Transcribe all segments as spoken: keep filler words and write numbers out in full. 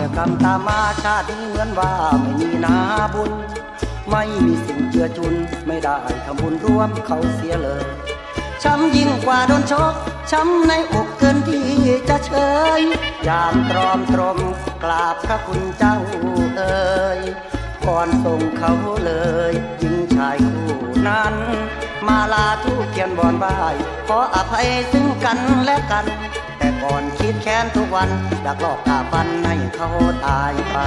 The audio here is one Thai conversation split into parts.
แต่กรรมตามมาชาตินี้เหมือนว่าไม่มีนาบุญไม่มีสิ่งเจือจุนไม่ได้ทำบุญร่วมเขาเสียเลยช้ำยิ่งกว่าโดนชกช้ำในอกเกินที่จะเฉยยามตรอมตรมกราบพระคุณเจ้าเอ่ยก่อนส่งเขาเลยหญิงชายคู่นั้นมาลาทูกเขียนบอนบายขออภัยซึ่งกันและกันแต่ก่อนคิดแค้นทุกวันดักหลอกตาฟันให้เขาตายไป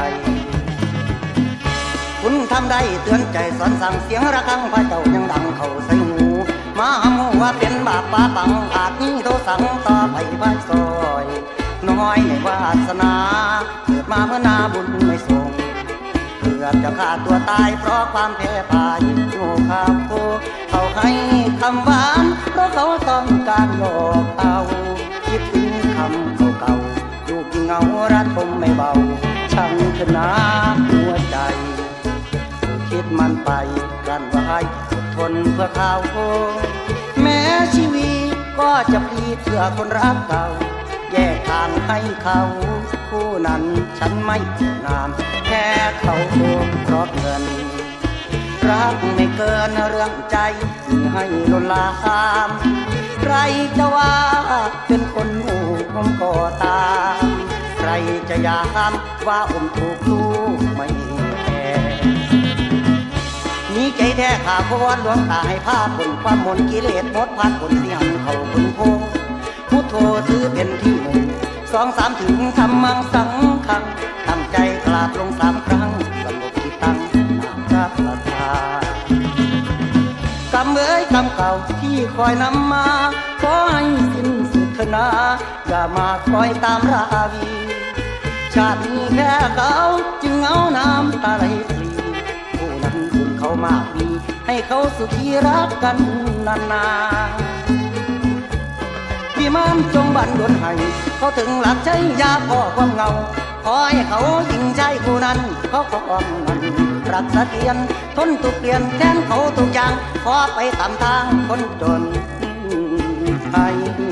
คุณทำได้เตือนใจสอนสั่งเสียงระฆังพระเจ้ายังดังเข้าใส่หูมาหำหัวเป็นบาปป้าปังอาจนี้โทสั่งต่อไปไปซอยน้อยในวาสนาเกิดมาเมื่อนาบุญไม่ส่งเกือบจะฆ่าตัวตายเพราะความแพ้พ่ายโง่ข้ามโคเขาให้คำหวานเพราะเขาต้องการหลอกเอาคิดถึงคำเก่าๆลูกยิ่งเงารัดคมไม่เบาช่างขนาดหัวใจคิดมันไปกันไว้อดทนเพื่อเขาแม้ชีวิตก็จะพลีเพื่อคนรักเก่าแยกทางให้เขาคู่นั้นฉันไม่นามแค่เขาเพราะเงินรักไม่เกินเรื่องใจให้ล้นลามใครจะว่าเป็นคนหูผมก็ตามใครจะยามว่าอมถูกลูกไม่แคร์นี้ใจแท้ข้าพรหลวงตาให้ผ้าผลความมนกิเลสหมดพัดผลเสียงเขาคุณโพพุทโธถือเป็นที่หนึ่งสองสามถึงธรรมังสังฆังตั้งใจกราบลงสามครั้งสงบจิตตั้งนามพระประธานกรรมเอ้ยกรรมเก่าที่คอยนำมาขอให้สิ้นสุดนาอย่ามาคอยตามราวีชาตินี้แค่เขาจึงเอาน้ำตาไหลพลีผู้นั้นคุณเขามากมีให้เขาสุขีรักกันนานๆพี่มันจงบันดลให้เขาถึงหลักใจยาพ่อความเงาขอให้เขาหญิงใจผู้นั้นเขาของมันรักเสถียรทนตุกเปลี่ยนแทนเขาทุกอย่างขอไปตามทางคนจนไทย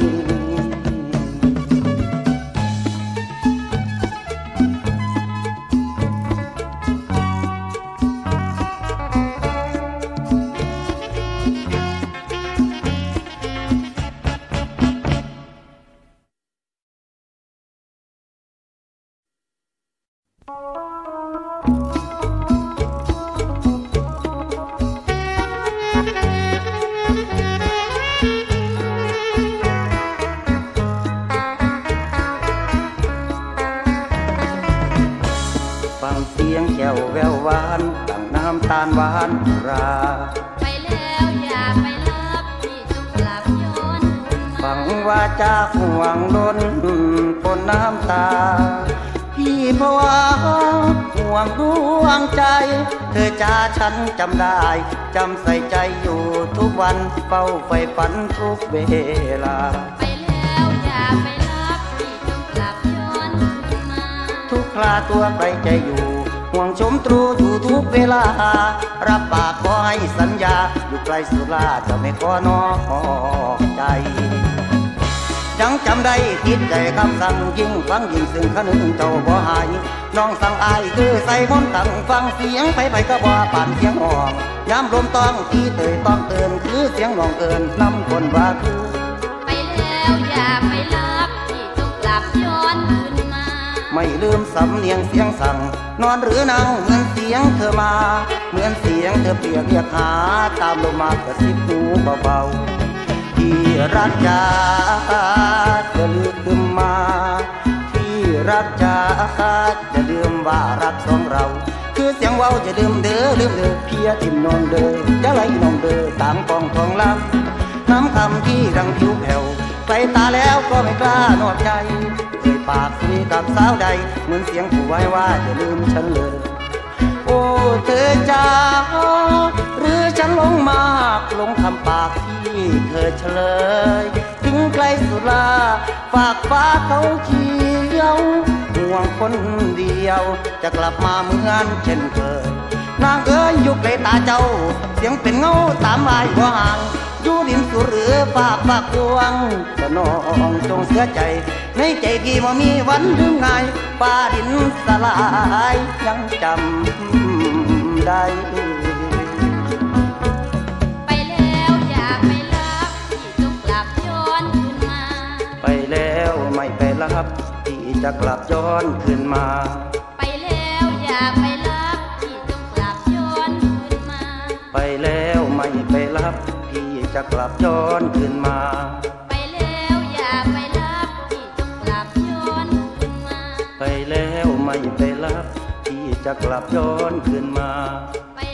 แก้วแววหวานดังน้ำตาลหวานราไปแล้วอย่าไปรับพี่จงกลับย้อนฟังว่าจากห่วงล้นปนน้ำตาพี่ภาวะห่วงดวงใจเธอจ้าฉันจำได้จำใส่ใจอยู่ทุกวันเฝ้าไฟฝันทุกเวลาไปแล้วอย่าไปรับพี่จงกลับย้อนมาทุกคราตัวไกลใจอยู่ห่วงชมตรูอยู่ทุกเวลารับปากขอให้สัญญาอยู่ไกลสุดลาจะไม่ขอนอกใจยังจำได้ติดใจคำสั่งยิ่งฟังยิ่งซึ่งขนึงเจ้าบ่หายน้องสั่งอายคือใส่มนต์ตั้งฟังเสียงไปไปก็บ่ป่านเสียงอ่องย้ำลมต้องตีเตยต้องเตือนคือเสียงน้องเอิญนำคนว่าคือไปแล้วอย่าไปรับพี่จงกลับย้อนคืนมาไม่ลืมสำเนียงเสียงสั่งนอนหรือนั่งเหมือนเสียงเธอมาเหมือนเสียงเธอเปรียกเรียกหาตามลมมากระซิบหูเบาๆที่รักจ๋าจะลืมมาที่รักจ๋าจะลืมว่ารักสองเราคือเสียงเว้าจะลืมเด้อลืมเด้อเพียทิมนองเด้อจะไหลนองเด้อตามกองทองลำน้ำคำที่ดังผิวแผ่วไกลตาแล้วก็ไม่กล้านอดใจเอ่ยปากคุยกับสาวใดเหมือนเสียงผู้ไว้ว่าจะลืมฉันเลยโอ้เธอจ้าหรือฉันหลงมากหลงคำปากที่เธอเฉลยถึงไกลสุดลาฝากฟ้าเขาเขียวห่วงคนเดียวจะกลับมาเหมือนเช่นเคยนางเอ๋ยอยู่ไกลตาเจ้าเสียงเป็นเงาตามลายหัวห่างอยู่ดินสุหรือป่าปากพวงสนองจงเสียใจในใจพี่บ่มีวันลืมง่ายฟ้าดินสลายยังจำได้ไปแล้วอย่าไปรักที่จงกลับย้อนคืนมาไปแล้วไม่ไปรับที่จะกลับย้อนคืนมาไปแล้วอย่าไปรักที่จงกลับย้อนคืนมาไปแล้วไม่ไปรับที่จะกลับย้อนคืนมาไปแล้วอย่าไปรับที่จงกลับย้อนคืนมาไปแล้วไม่ไปรับที่จะกลับย้อนคืนมาไป